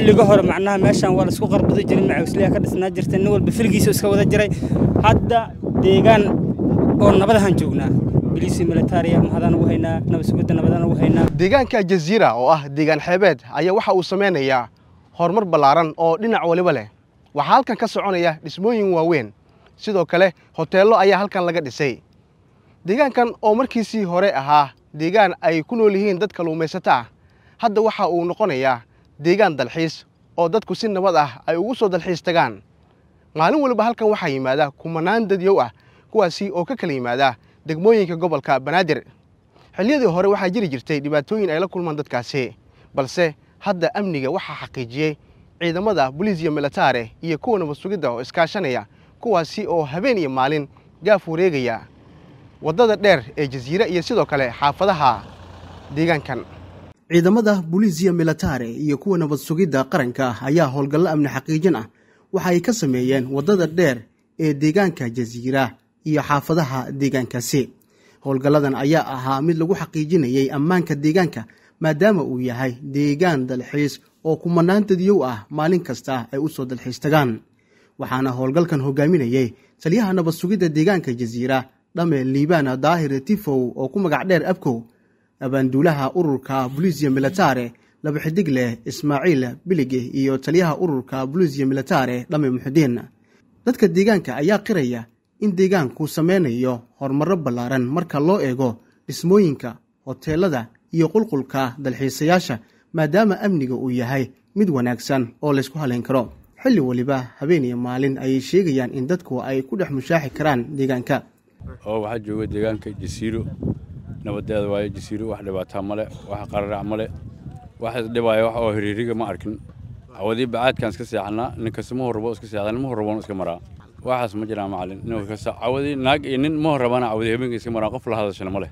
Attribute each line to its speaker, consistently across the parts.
Speaker 1: xilliga hore macnaha meeshan waa la isku qarbado jiray macawisliya ka dhisnaa jirtay nin walba filgiisa iska wada jiray hadda deegaan oo nabadahan joognaa biliisi militariya mahadana ugu haynaa nabadsugadda nabadana ugu haynaa
Speaker 2: deegaanka Jazeera oo ah deegaan xeebeed ayaa waxa uu sameynayaa horumar ballaaran oo dhinac waliba leh waxa halkan ka soconaya dhismooyin waaweyn sidoo kale hoteelo ayaa halkan laga dhisay deegaankan oo markiisii hore ahaa deegaan ay ku nool yihiin dad kalluumaysato ah hadda waxa uu noqonayaa deegaan dalxiis oo dadku si nabad ah ay ugu soo dalxiis tagaan maalin waliba halkan waxaa yimaada kumanaan dadyow ah kuwaasi oo ka kala yimaada degmooyinka gobolka Banaadir xilliyadii hore waxaa jiri jirtay dhibaatooyin ay la kulmaan dadkaasi balse hadda amniga waxaa xaqiijiyay ciidamada booliisiya military iyo kuwa nabad sugidda oo iskaashanaya kuwaasi oo habeen iyo maalin gaaf wareegaya wadada dheer ee Jazeera iyo sidoo kale xaafadaha deegaankan ciidamada booliisiya military iyo kuwa nabad sugidda qaranka ayaa howlgal amni xaqiijin ah waxa ay ka sameeyeen wadada dheer ee deegaanka Jazeera iyo xaafadaha deegaankaasi howlgaladan ayaa ahaa mid lagu xaqiijinayay ammaanka deegaanka maadaama uu yahay deegaan dalxiis oo kumanaan dadyow ah maalin kasta ay u soo dalxiis tagaan waxaana howlgalkan hogaaminayay taliyaha nabad sugidda deegaanka Jazeera dhame liibana daahir tifow oo ku magac dheer abkow abaanduulaha ururka booliisiya military laba xidig leh Ismaaciil Bilige iyo taliyaha ururka booliisiya military dhame Muxudiin dadka deegaanka ayaa qiraya in deegaanku sameynayo horumar ballaaran marka loo eego dhismooyinka hoteelada iyo qulqulka dalxiisayaasha maadaama amniga uu yahay mid wanaagsan oo la isku haleyn karo xilli waliba habeen iyo maalin ay sheegayaan in dadku ay ku dhex mushaaxi karaan deegaanka
Speaker 3: oo waxa jooga deegaanka Jazeera nabadeeda waayo Jazeera wax dhibaato male wax qararac male wax dhibaayo wax oo hiriiriga ma arkin awadi baadkan iska seexana ninka simo horbo iska seexana ma horbo iska maraa waxaas ma jiraan macallin inuu ka saacawadi naag iyo nin ma horabana awadi habeenka iska maraa qof la hadashana male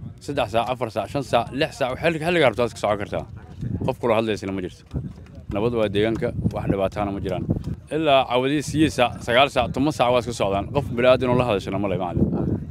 Speaker 3: 3 saac 4 saac 5 saac 6 saac xilliga rabtaa iska socon kartaa qof kula hadlaysana ma jirto nabad waa deegaanka wax dhibaatana ma jiraan ilaa awadi 6 saac 9 saac 10 saac waa iska socdaan qof bilaadan oo la hadashana male macallin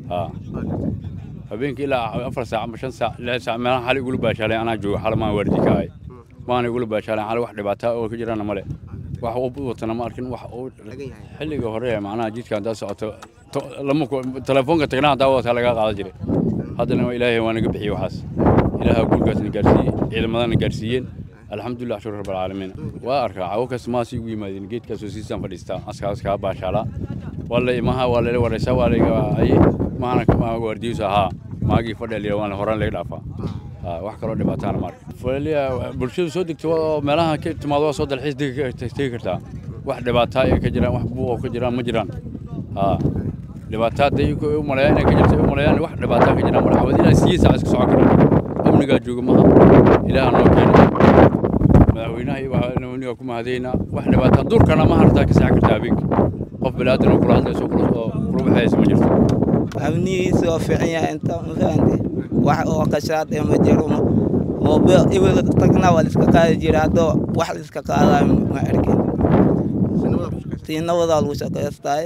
Speaker 3: habeenka ilaa 4 saac 5 saac 6 saac meelaha xal igu baashaalay ana joogo xal ma wardi kaay maana igu baashaalay xal wax dhibaato oo ka jiraan male wax uu watana ma arkin wax uu xilliga hore macnaha jidka inta socoto lama telefoonka tagnaa daawada laga qaada jiray haddana ilaahay waa naga bixiyo waxaas ilaaha gurgaasna gaarsiiyay ciidamadana gaarsiiyeen alxamdulillah shukr rabbil caalamiin waa arkaa awkaas ma si ugu yimaadeen geedkaas oo siisan fadhiista askaas ka baashala walla imaha walla waraysa walla ay maana kama wardiisa ha maagi fadhaliya waan horan laga dhaafaa wax kale dhibaataan ma arkin fadliya bulshadu soo degto meelaha ka timaado soo dalxiis tagi kartaa wax dhibaato ay ka jiraan wax buuq ka jiraan ma jiraan dhibaatada ay ku maleeyaan ka jirto maleeyaan wax dhibaato ka jiraan marxabad ilaa 6 saac iska socon karo amniga jooga ma ilaaha noo keenay madaxweynaha iyo ku mahadayna wax dhibaato durkana ma hartaa ka saac kartaa habeenkii qof bilaadan oo kula hadlayso kula baxayso ma jirto
Speaker 4: amni soo fiican inta mafaanti wax oo qashaad ee ma jiro oo ibad tagna wal iska qaadi jiraado wax iska qaadaan ma arkin sinawada lagu shaqeystay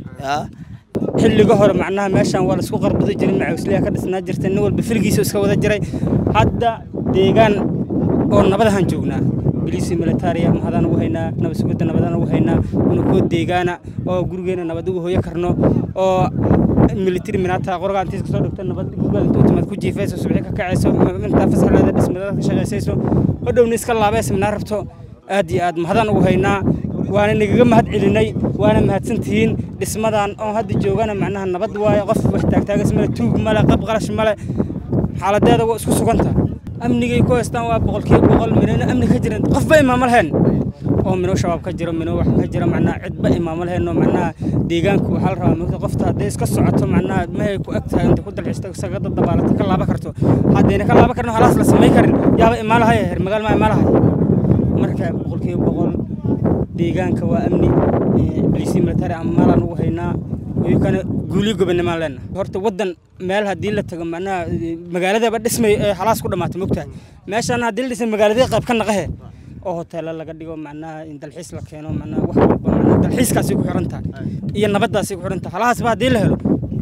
Speaker 1: xilliga hore macnaha meeshan waa la isku qarbado jiray macawisliya ka dhisnaa jirtay nin walba filgiisa iska wada jiray hadda deegaan oo nabadahan joognaa biliisi militariya mahadana ugu haynaa nabadsugadda nabadana ugu haynaa unko deegaana oo gurigeena nabad ugu hooyo karno oo military minata qorga inta iska soo dhigto nabad guriga inta timad ku jiifayso subax ka kacayso inta fasaxada dhismada ka shaqeysayso hodhowna iska laabay seminar rabto aad iyo aad mahadana ugu haynaa waana nigaga mahad celinay waana mahadsantihiin dhismadan oo hadda joogana macnaha nabad waayo qof wax taagtaagas male tuug male qab qalash male xaaladeeda waa isku suganta amnigay ku haystaan waa 100% minana amni ka jiran qof ba imaam lahayn oo mino shabaab ka jiro mino wax ka jira macnaha cid ba imaam lahayn oo macnaha deegaanku waxa la rabaa marka qofta haday iska socoto macnaha ma ay ku agtahay inta ku dalxiista isaga dad dabaalata ka laaba karto hadayna ka laaba karno halaas la sameey karin yaaba imaam lahayn heer magaal ma imaam lahayn marka 100% deegaanka waa amni biliisi military amalan ugu haynaa iyo kana guuliyo gobonimo leena horta wadan meel hadii la tago macnaha magaalada ba dhismay xalaas ku dhamaatay mogtahay meeshan hadii la dhisay magaalada qayb ka naqahe oo hotel laga dhigo macnaha in dalxiis la keeno macnaha wax walba macnaha dalxiiskaasi ku xirantaa iyo nabadaasi ku xirantaa xalaas ba hadii la helo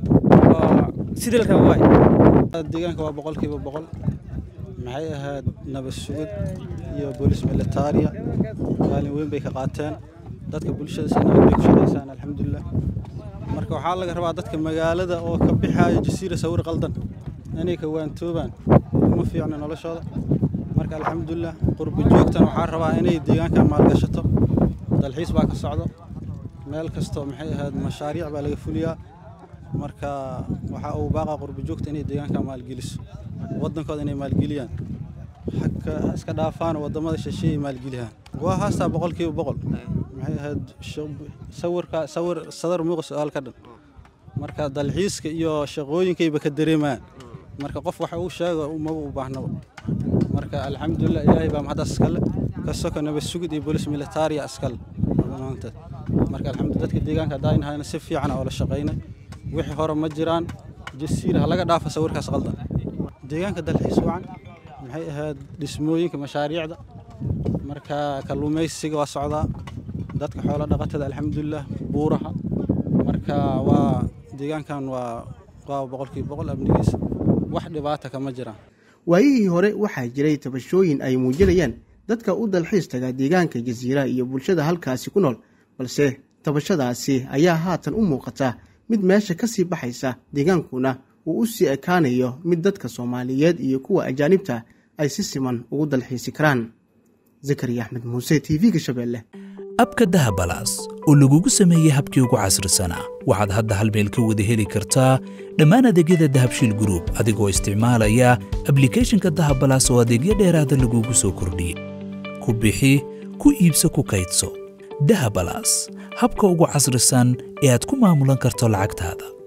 Speaker 1: sidii la rabo deegaanka waa 100% maxay ahayd nabad sugid
Speaker 5: iyo boolis militariya kaalin weyn bay ka qaateen dadka bulshada si nabad bay ku shaqeysaan alxamdulilah marka waxaa laga rabaa dadka magaalada oo ka bixaya jasiira sawir qaldan inay ka waantoobaan uma fiicna noloshooda marka alxamdulilah qurbi joogtan waxaa rabaa inay deegaanka maalgashato dalxiis baa ka socdo meel kasto maxay ahayd mashaariic baa laga fuliyaa marka waxa uu baaqa qurbi joogta inay deegaanka maalgeliso wadankooda inay maalgeliyaan xagga iska dhaafaan wadamada shisheeye maalgeliyaan waa haasta 100% maxay ahayd sawir sadar muuqaal su'aal ka dhan marka dalxiiska iyo shaqooyinkayba ka dareemaan marka qof waxa uu sheego uma u baahnaba marka alxamdulilah ilaahay baa mahad askale ka sokonaba sugid iyo boolis military askal marka alxamdulilah dadka deegaanka daaynaayna si fiican oo la shaqeynay wixii hore ma jiraan jasiir laga dhaafo sawirkaas qaldan deegaanka dalxiis wacan maxay ahayd dhismooyinka mashaariicda marka kalluumaysiga waa socdaa dadka xoolo dhaqatada alxamdulilah buuraha marka waa deegaankan waa 100% amnigiisa wax dhibaato kama jiraan
Speaker 2: waayihii hore waxaa jiray tabashooyin ay muujinayaan dadka u dalxiis taga deegaanka jasiira iyo bulshada halkaasi ku nool balse tabashadaasi ayaa haatan u muuqata mid meesha ka sii baxaysa deegaankuna uu u sii ekaanayo mid dadka Soomaaliyeed iyo kuwa ajaanibta ay si siman ugu dalxiisi karaan Zakariya Axmed Muuse TV-ga Shabeelle
Speaker 6: abka dahabalaas oo lagugu sameeyay habkii ugu casrisanaa waxaad hadda hal meel ka wada heli kartaa dhammaan adeegyada Dahabshiil Group adigoo isticmaalaya application-ka dahabalaas oo adeegyo dheeraad ah lagugu soo kordhiyay ku bixi ku iibso ku kaydso dahabalaas habka ugu casrisan ee aad ku maamulan karto lacagtaada